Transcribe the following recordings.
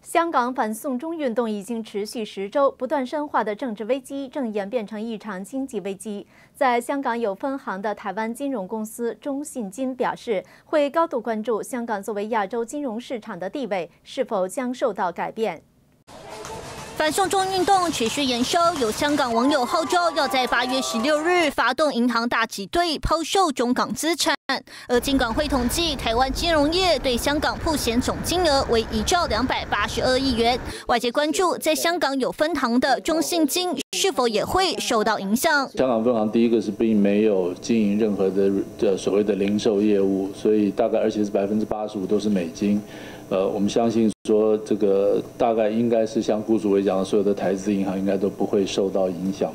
香港反送中运动已经持续10周，不断深化的政治危机正演变成一场经济危机。在香港有分行的台湾金融公司中信金表示，会高度关注香港作为亚洲金融市场的地位是否将受到改变。 反送中运动持续延烧，有香港网友号召要在8月16日发动银行大挤兑，抛售中港资产。而金管会统计，台湾金融业对香港曝险总金额为1兆282亿元。外界关注，在香港有分行的中信金是否也会受到影响？ 香港分行第一个是并没有经营任何的所谓的零售业务，所以大概而且是85%都是美金。 我们相信说，这个大概应该是像顾主委讲的，所有的台资银行应该都不会受到影响。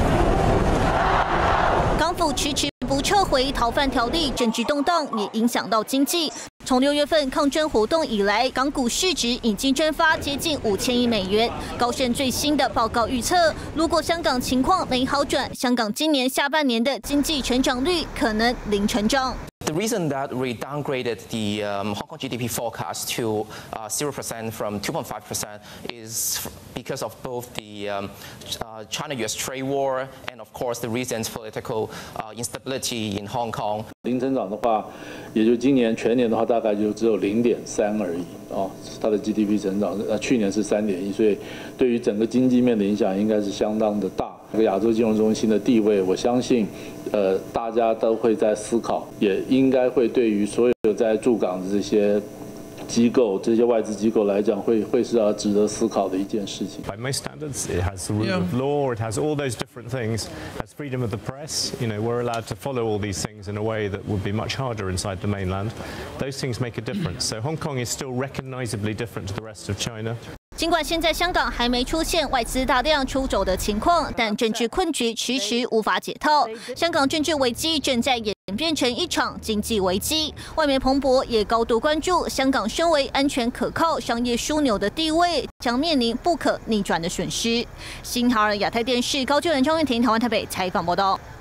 港府迟迟不撤回逃犯条例，政治动荡也影响到经济。从6月份抗争活动以来，港股市值已经蒸发接近5000亿美元。高盛最新的报告预测，如果香港情况没好转，香港今年下半年的经济成长率可能零成长。 The reason that we downgraded the Hong Kong GDP forecast to 0% from 2.5% is because of both the China-US trade war and, of course, the recent political instability in Hong Kong. 零成长的话，也就今年全年的话，大概就只有0.3而已哦。它的 GDP 成长，去年是3.1，所以对于整个经济面的影响应该是相当的大。这个亚洲金融中心的地位，我相信，大家都会在思考，也应该会对于所有在驻港的这些 机构，这些外资机构来讲，会是要值得思考的一件事情。 By most standards, it has the rule of law, it has all those different things, it has freedom of the press. You know, we're allowed to follow all these things in a way that would be much harder inside the mainland. Those things make a difference. So Hong Kong is still recognizably different to the rest of China. 尽管现在香港还没出现外资大量出走的情况，但政治困局迟迟无法解套。香港政治危机正在演变成一场经济危机。外媒彭博也高度关注，香港身为安全可靠商业枢纽的地位将面临不可逆转的损失。新唐人亚太电视高就人张玉婷台湾台北采访报道。